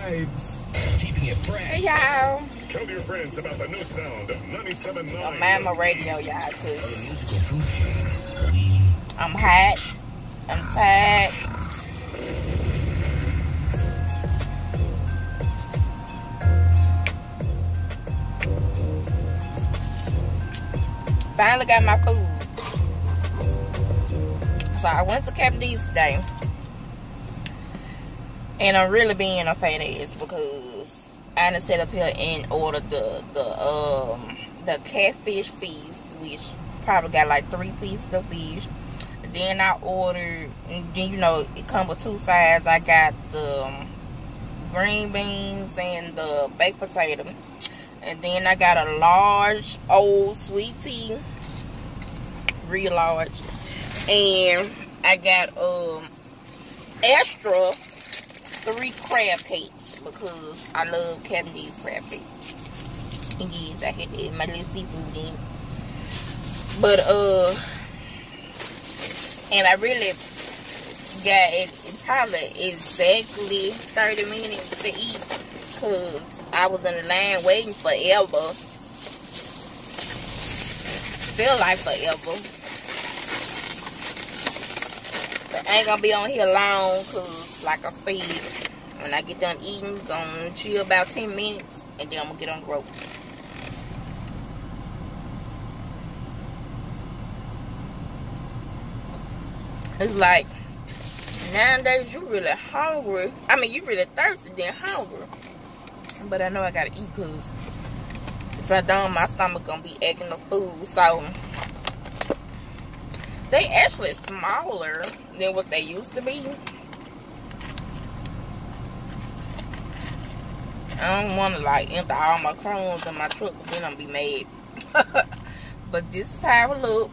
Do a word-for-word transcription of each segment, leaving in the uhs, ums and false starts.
vibes. Keeping it fresh. Hey, y'all. Tell your friends about the new sound of ninety-seven point nine. I'm at my radio, y'all, too. Musical food chain. We I'm hot. I'm tired. Finally got my food. So I went to Catfish today. And I'm really being a fat ass because I done set up here and ordered the the um the catfish feast, which probably got like three pieces of fish. Then I ordered, and then you know it comes with two sides. I got the um, green beans and the baked potato, and then I got a large old sweet tea, real large, and I got um extra three crab cakes because I love Catfish crab cakes. And yes, I had to add my little seafood in. But uh, and I really got it, it probably exactly thirty minutes to eat because I was in the line waiting forever. Feel like forever. But I ain't gonna be on here long because, like I said, when I get done eating, gonna chill about ten minutes and then I'm gonna get on the road. It's like nowadays you really hungry. I mean, you really thirsty then hungry. But I know I gotta eat because if I don't, my stomach gonna be acting the food. So they actually smaller than what they used to be. I don't want to like empty all my crumbs in my truck because then I'm gonna be mad. But this is how it look.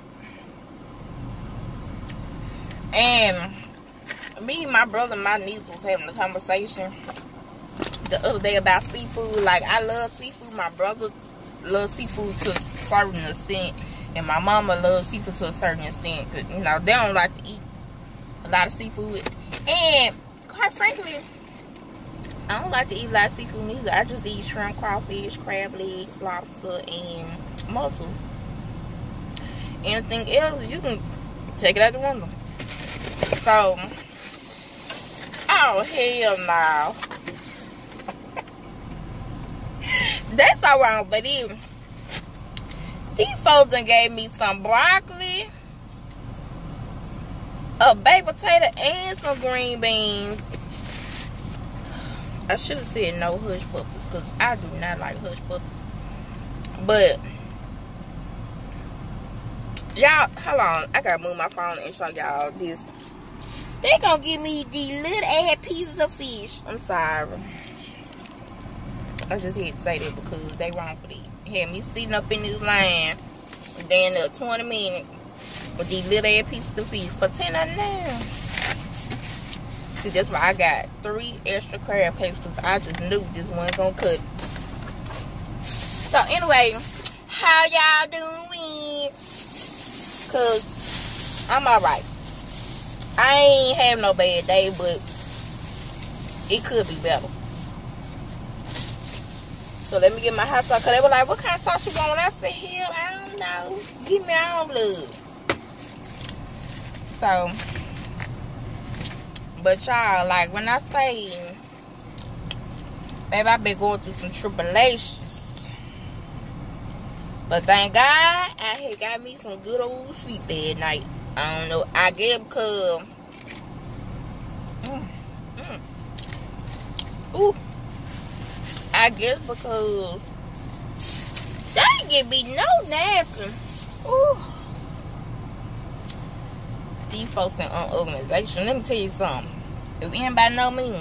And me, my brother, and my niece was having a conversation the other day about seafood. Like, I love seafood. My brother loves seafood to a certain extent. And my mama loves seafood to a certain extent. Cause, you know, they don't like to eat a lot of seafood. And, quite frankly, I don't like to eat a lot of seafood either. I just eat shrimp, crawfish, crab legs, lobster, and mussels. Anything else, you can take it out the window. So, oh, hell no. That's all wrong, but even these folks done gave me some broccoli, a baked potato, and some green beans. I should have said no hush puppies because I do not like hush puppies. But y'all, hold on. I gotta move my phone and show y'all this. They gonna give me these little ass pieces of fish. I'm sorry. I just had to say that because they wrong for that. Had me sitting up in this line down there twenty minutes with these little ass pieces of fish for ten ninety-nine. See, that's why I got three extra crab cakes because I just knew this one gonna cut. So anyway, how y'all doing? Cause I'm alright. I ain't have no bad day, but it could be better. So let me get my hot sauce. Cause they were like, what kind of sauce you want? I said, hell, I don't know. Give me all love. So, but y'all, like when I say, baby, I've been going through some tribulations. But thank God, I had got me some good old sleep that night. I don't know. I guess because, mm, mm, ooh, I guess because they ain't give me no napkin. Ooh, these folks in unorganization. Let me tell you something. If anybody know me,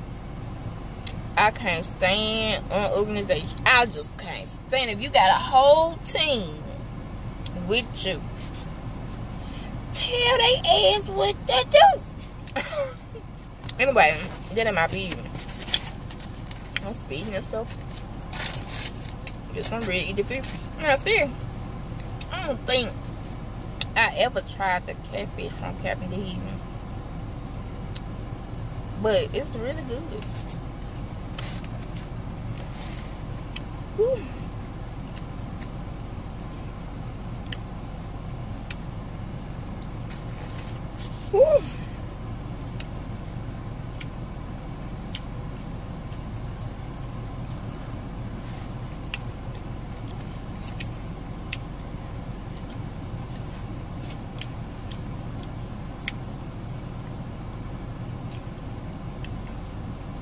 I can't stand unorganization. I just can't stand. If you got a whole team with you, tell they ass what they do. Anyway, that ain't my business. I'm speeding and stuff. Guess I'm ready to eat the fish. Now, fish, I don't think I ever tried the catfish from Catfish, but it's really good.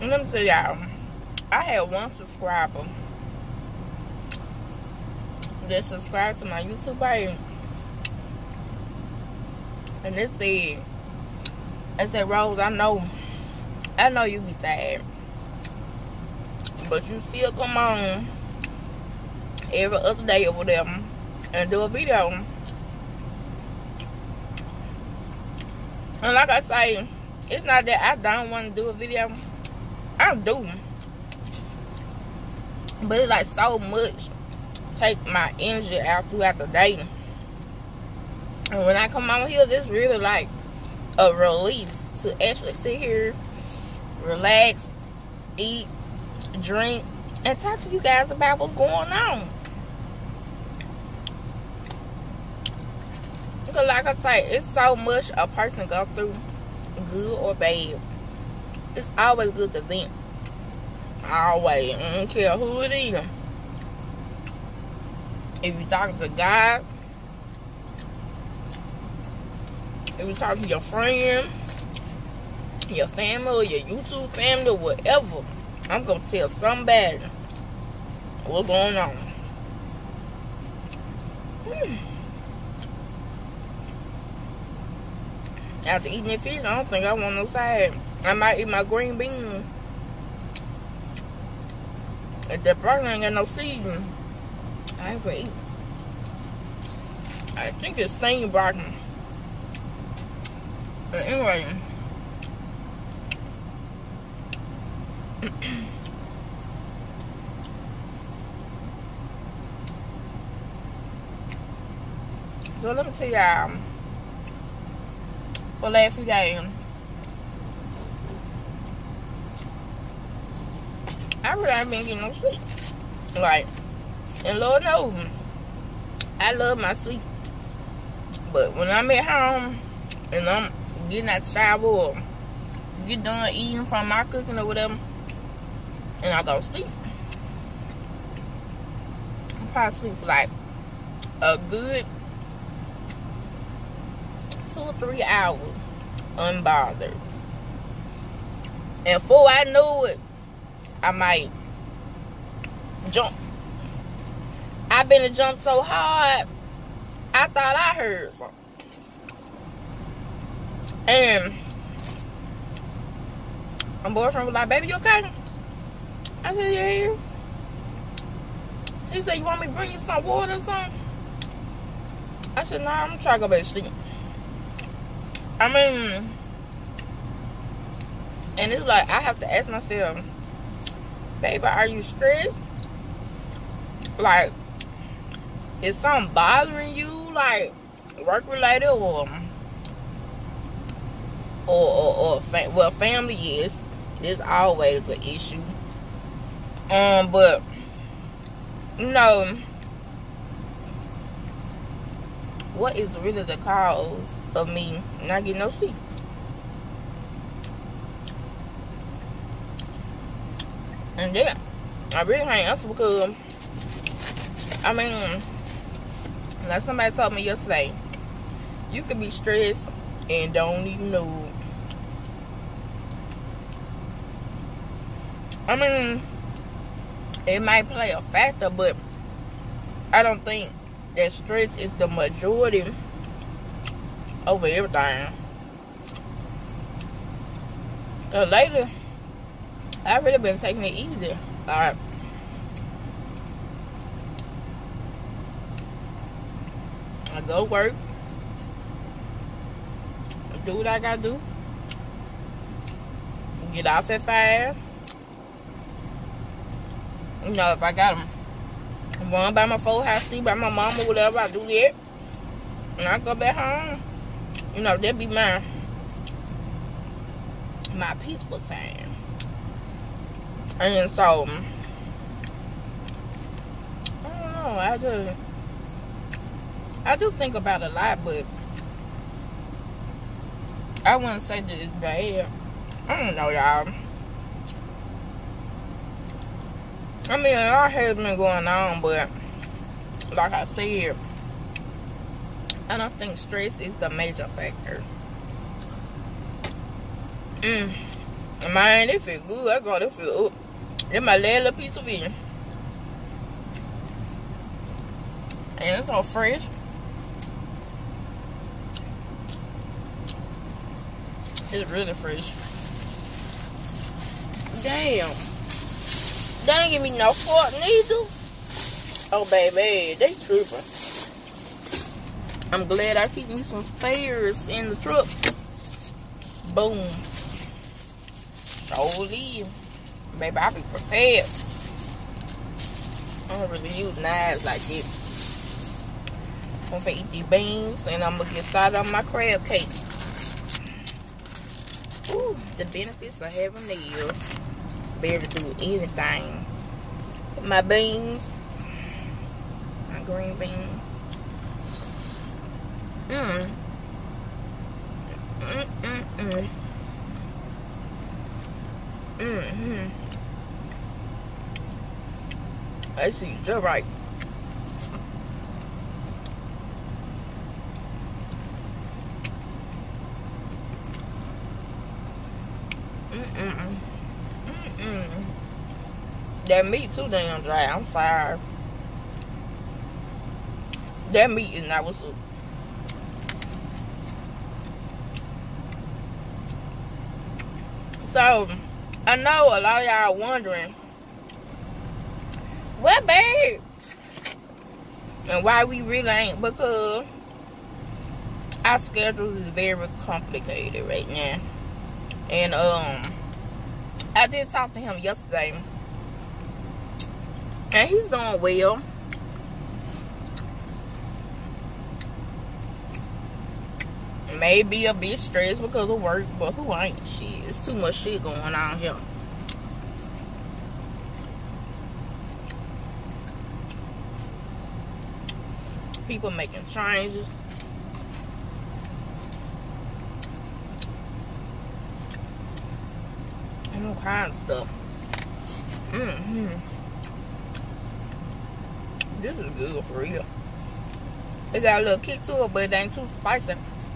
let me tell y'all, I had one subscriber that subscribed to my YouTube page, and they said, I said, Rose, I know, I know you be tired, but you still come on every other day or whatever and do a video. And like I say, it's not that I don't want to do a video. I do. But it's like so much take my energy out throughout the day. And when I come on here, it's really like a relief to actually sit here, relax, eat, drink, and talk to you guys about what's going on. Because like I say, it's so much a person go through, good or bad. It's always good to vent. Always. I don't care who it is. If you're talking to God, if you're talking to your friend, your family, or your YouTube family, or whatever, I'm going to tell somebody what's going on. Hmm. After eating that fish, I don't think I want no side. I might eat my green beans. If that broccoli ain't got no seasoning, I ain't gonna eat. I think it's steamed broccoli. But anyway. So let me tell y'all. For last few days, I really ain't been getting no sleep. Like, and Lord knows, I love my sleep. But when I'm at home and I'm getting out the shower or get done eating from my cooking or whatever, and I go to sleep, I probably sleep for like a good two or three hours unbothered. And before I knew it, I might jump. I've been to jump so hard, I thought I heard something. And my boyfriend was like, baby, you okay? I said, yeah. He said, you want me to bring you some water or something? I said, nah, I'm trying to go back to sleep. I mean, and it's like, I have to ask myself, baby, are you stressed? Like, is something bothering you? Like, work related or, or, or, or fa well, family is, is always an issue. Um, but, you know, what is really the cause of me not getting no sleep? And then I really can't answer because, I mean, like somebody told me yesterday, you could be stressed and don't even know. I mean, it might play a factor, but I don't think that stress is the majority over everything. Cause lately, I've really been taking it easy. Like, I go to work, do what I gotta do, get off at five. You know, if I got them run by my full house, see by my mom or whatever, I do that. And I go back home. You know, that be my my peaceful time. And so, I don't know, I do I do think about it a lot, but I wouldn't say that it's bad. I don't know, y'all. I mean, a lot has been going on, but like I said, I don't think stress is the major factor. Mm. Man, they feel good. I got it feel up. That's my last little piece of it. And it's all fresh. It's really fresh. Damn. They ain't give me no fork neither. Oh, baby. They tripping. I'm glad I keep me some spares in the truck. Boom. Holy. Baby, I be prepared. I don't really use knives like this. I'm gonna eat these beans and I'm gonna get started on my crab cake. Ooh, the benefits of having nails. Be able to do anything. My beans. My green beans. Mmm. Mmm, mmm, mmm. Mmm. I see, you're right. Mm-mm. Mm-mm. That meat too damn dry. I'm sorry. That meat is not what's up. So, I know a lot of y'all wondering, what, babe? And why we really ain't, because our schedule is very complicated right now. And, um, I did talk to him yesterday. And he's doing well. Maybe a bit stressed because of work, but who ain't shit? It's too much shit going on here. People making changes. And all kinds of stuff. Mm-hmm. This is good for real. It got a little kick to it, but it ain't too spicy.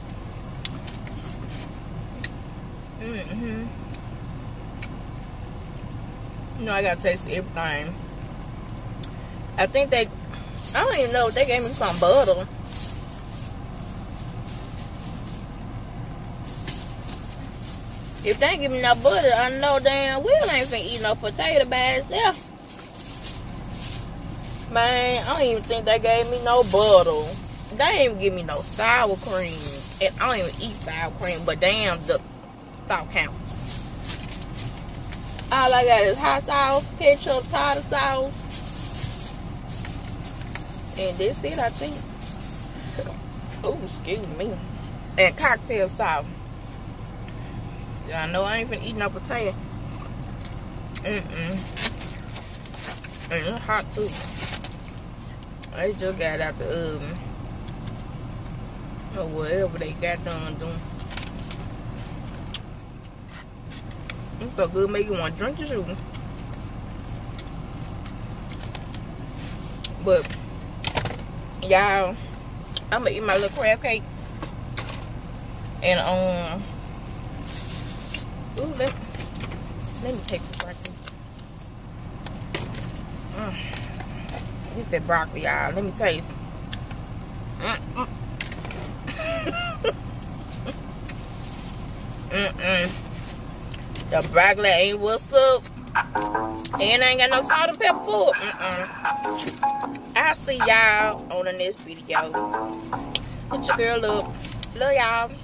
Mm-hmm. You know, I gotta taste everything. I think they, I don't even know if they gave me some butter. If they ain't give me no butter, I know damn well I ain't finna eat no potato by itself. Man, I don't even think they gave me no butter. They ain't even give me no sour cream. And I don't even eat sour cream, but damn, the thought counts. All I got is hot sauce, ketchup, tartar sauce. And that's it, I think. Oh, excuse me. And cocktail sauce. I know I ain't finna eat no potato. Mm-mm. And it's hot too. I just got out the oven. Or whatever they got done doing. It's so good, make you want to drink the sugar. But, y'all, I'm gonna eat my little crab cake. And, um, ooh, let, let me take some broccoli. Mm. This that broccoli, y'all. Let me taste. Mm-mm. Mm-mm. The broccoli ain't what's up. And I ain't got no salt and pepper for it. Mm-mm. I'll see y'all on the next video. Put your girl up. Love y'all.